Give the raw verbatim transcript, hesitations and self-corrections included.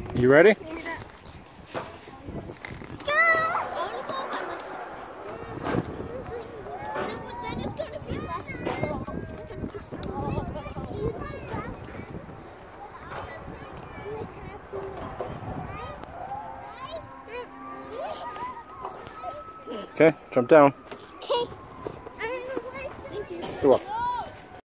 You ready? Okay, jump down. Okay. You're welcome.